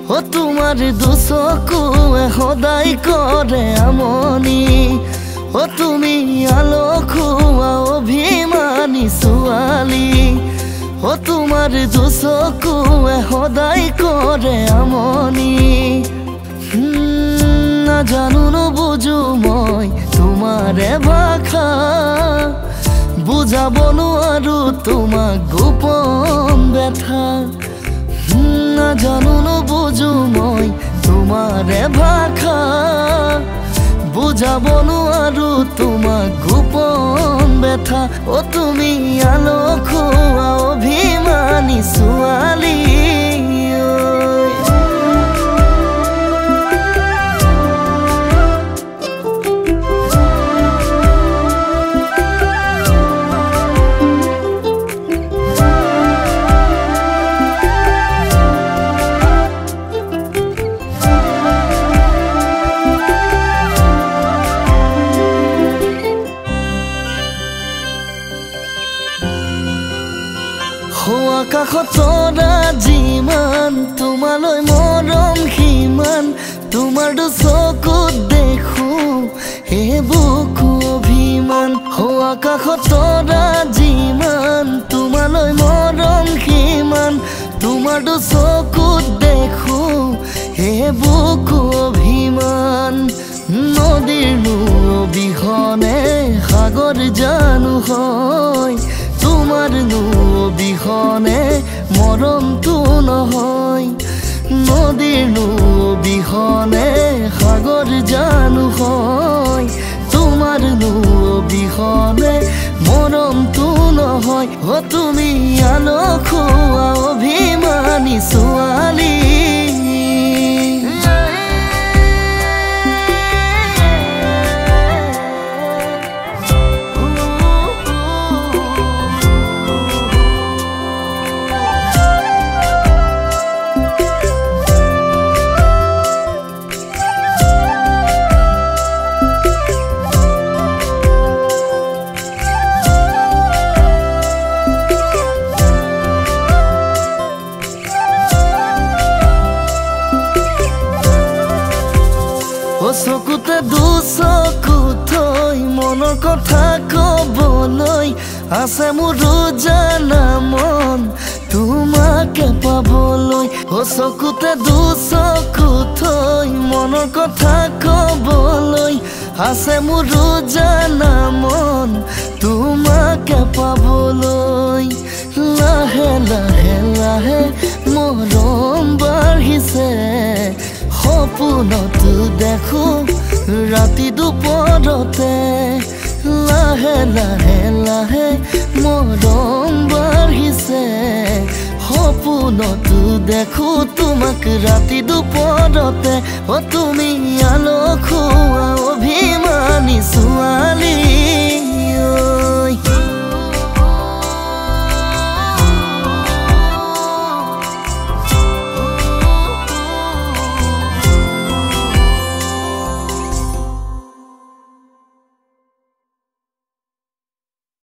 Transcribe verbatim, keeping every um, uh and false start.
ও তোমাৰ দুচকুৱে সদায় কৰে আমনি ও তুমি আলখুৱা অভিমানী ছোৱালী ও তোমাৰ দুচকুৱে সদায় কৰে আমনি নাজানো নুবুজো মই তোমাৰে ভাষা বুজাব নোৱাৰো তোমাক গোপন ব্যথা নাজানো নুবুজো মই তোমাৰে ভাষা বুজাব নোৱাৰো তোমাক গোপন ব্যথা ও তুমি আলখুৱা অভিমানী ছোৱালী আকাশত তৰা যিমান তোমালৈ মৰম সিমান তোমাৰ দুচকুত দেখো হে বুকু অভিমান হো আকাশত তৰা যিমান তোমালৈ মৰম সিমান তোমাৰ দুচকুত দেখো হে বুকু অভিমান নদীৰ নৈ অবিহনে সাগৰ জানো হয় তোমাৰ নৈ অবিহনে মৰমটো নহয় নদীৰ নৈ অবিহনে সাগৰ জানো হয় তোমাৰ নৈ অবিহনে মৰমটো নহয় ও তুমি আলখুৱা অভিমানী ছোৱালী চকুতে দুচকু থৈ মনৰ কথা কবলৈ আছে মোৰ জানা মন তোমাকে পাবলৈ ও চকুতে দুচকু থৈ মনৰ কথা কবলৈ আছে মোৰ জানা মন তোমাকে পাবলৈ লাহে লাহে লাহে মৰম বাঢ়িছে সপোনত দেখো ৰাতি দুপৰতে লাহে লাহে লাহে মৰম বাঢ়িছে সপোনত দেখো তোমাক ৰাতি দুপৰতে ও তুমি আলখুৱা অভিমানী ছোৱালী